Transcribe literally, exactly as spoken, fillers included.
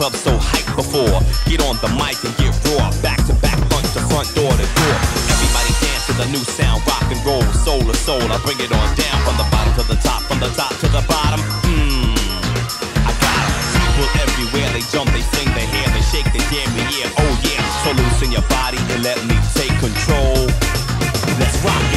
club so hyped before. Get on the mic and get raw. Back to back, front to front, door to door. Everybody dance to the new sound, rock and roll, soul to soul. I bring it on down from the bottom to the top, from the top to the bottom. Mmm, I got 'em. People everywhere, they jump, they sing, they hear, they shake, they damn me, yeah, oh yeah. So loosen your body and let me take control. Let's rock it.